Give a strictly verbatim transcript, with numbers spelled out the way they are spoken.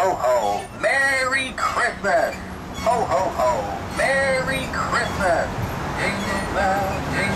ho ho, Merry Christmas! Ho ho ho, Merry Christmas! Jingle bells, jingle